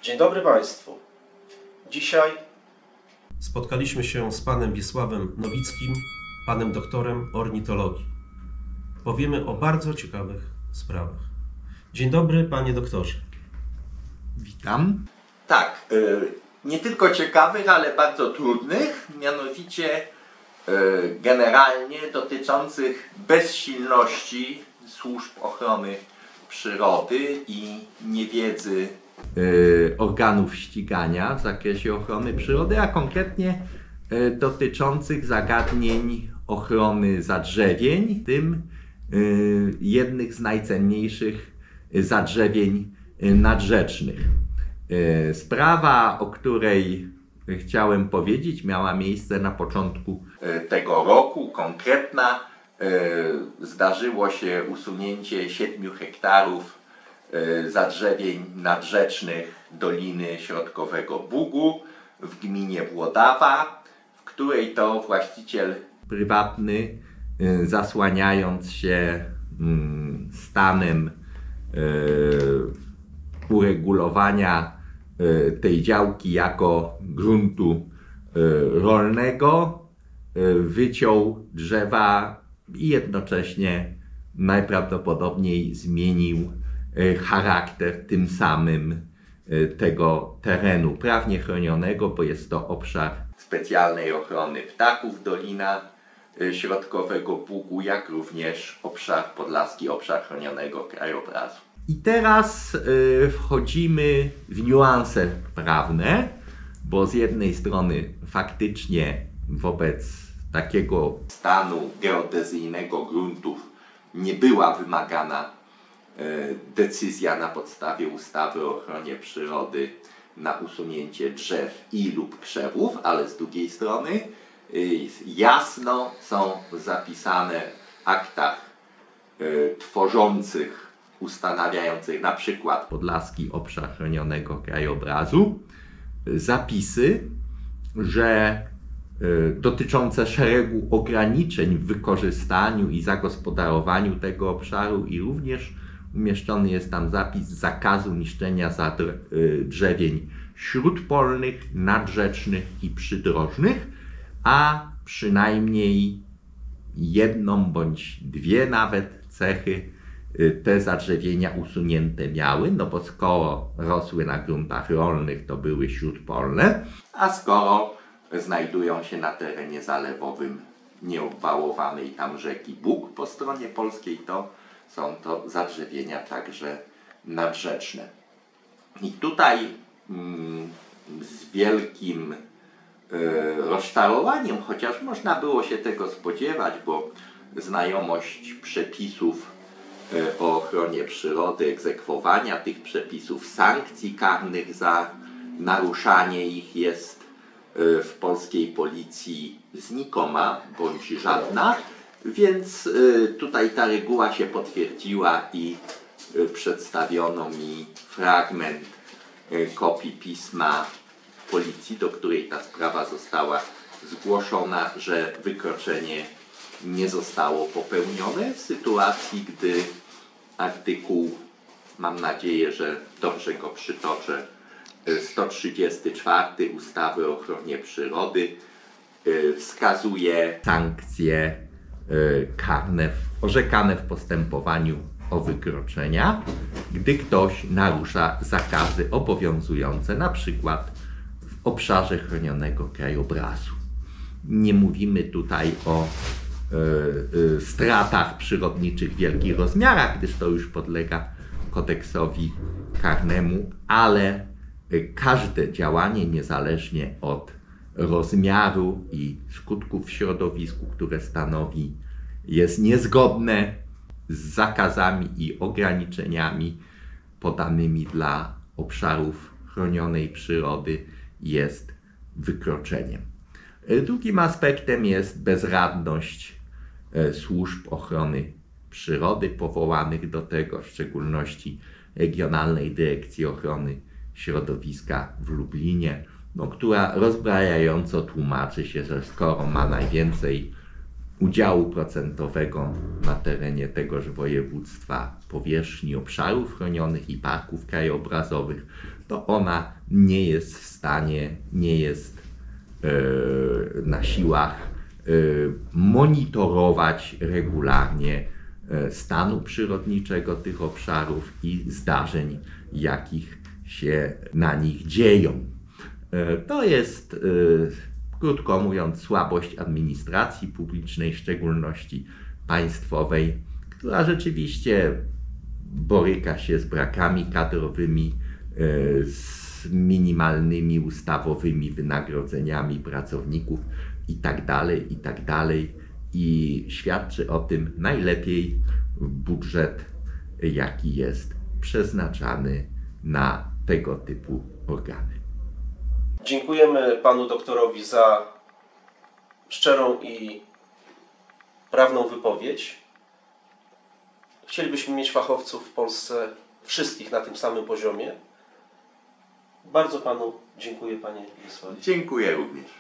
Dzień dobry Państwu. Dzisiaj spotkaliśmy się z panem Wiesławem Nowickim, panem doktorem ornitologii. Powiemy o bardzo ciekawych sprawach. Dzień dobry, panie doktorze. Witam. Tak, nie tylko ciekawych, ale bardzo trudnych, mianowicie generalnie dotyczących bezsilności służb ochrony przyrody i niewiedzy organów ścigania w zakresie ochrony przyrody, a konkretnie dotyczących zagadnień ochrony zadrzewień, w tym jednych z najcenniejszych zadrzewień nadrzecznych. Sprawa, o której chciałem powiedzieć, miała miejsce na początku tego roku. Konkretna, zdarzyło się usunięcie 7 hektarów zadrzewień nadrzecznych Doliny Środkowego Bugu w gminie Włodawa, w której to właściciel prywatny, zasłaniając się stanem uregulowania tej działki jako gruntu rolnego, wyciął drzewa i jednocześnie najprawdopodobniej zmienił charakter tym samym tego terenu prawnie chronionego, bo jest to obszar specjalnej ochrony ptaków Dolina Środkowego Bugu, jak również podlaski obszar chronionego krajobrazu. I teraz wchodzimy w niuanse prawne, bo z jednej strony faktycznie wobec takiego stanu geodezyjnego gruntów nie była wymagana decyzja na podstawie ustawy o ochronie przyrody na usunięcie drzew i lub krzewów, ale z drugiej strony jasno są zapisane w aktach tworzących, ustanawiających na przykład podlaski obszar chronionego krajobrazu zapisy, że dotyczące szeregu ograniczeń w wykorzystaniu i zagospodarowaniu tego obszaru i również umieszczony jest tam zapis zakazu niszczenia drzewień śródpolnych, nadrzecznych i przydrożnych, a przynajmniej jedną bądź dwie nawet cechy te zadrzewienia usunięte miały, no bo skoro rosły na gruntach rolnych, to były śródpolne, a skoro znajdują się na terenie zalewowym nieobwałowanej tam rzeki Bug po stronie polskiej, to są to zadrzewienia także nadrzeczne. I tutaj z wielkim rozczarowaniem, chociaż można było się tego spodziewać, bo znajomość przepisów o ochronie przyrody, egzekwowania tych przepisów, sankcji karnych za naruszanie ich jest w polskiej policji znikoma bądź żadna, więc tutaj ta reguła się potwierdziła i przedstawiono mi fragment kopii pisma policji, do której ta sprawa została zgłoszona, że wykroczenie nie zostało popełnione w sytuacji, gdy artykuł, mam nadzieję, że dobrze go przytoczę, 134 ustawy o ochronie przyrody wskazuje sankcje karne orzekane w postępowaniu o wykroczenia, gdy ktoś narusza zakazy obowiązujące na przykład w obszarze chronionego krajobrazu. Nie mówimy tutaj o stratach przyrodniczych w wielkich rozmiarach, gdyż to już podlega kodeksowi karnemu, ale każde działanie niezależnie od rozmiaru i skutków w środowisku, które stanowi, jest niezgodne z zakazami i ograniczeniami podanymi dla obszarów chronionej przyrody, jest wykroczeniem. Drugim aspektem jest bezradność służb ochrony przyrody powołanych do tego, w szczególności Regionalnej Dyrekcji Ochrony Środowiska w Lublinie, która rozbrajająco tłumaczy się, że skoro ma najwięcej udziału procentowego na terenie tegoż województwa powierzchni obszarów chronionych i parków krajobrazowych, to ona nie jest w stanie, nie jest na siłach monitorować regularnie stanu przyrodniczego tych obszarów i zdarzeń, jakich się na nich dzieją. To jest, krótko mówiąc, słabość administracji publicznej, w szczególności państwowej, która rzeczywiście boryka się z brakami kadrowymi, z minimalnymi ustawowymi wynagrodzeniami pracowników itd. I świadczy o tym najlepiej budżet, jaki jest przeznaczany na tego typu organy. Dziękujemy panu doktorowi za szczerą i prawną wypowiedź. Chcielibyśmy mieć fachowców w Polsce, wszystkich na tym samym poziomie. Bardzo panu dziękuję, panie Wiesławie. Dziękuję również.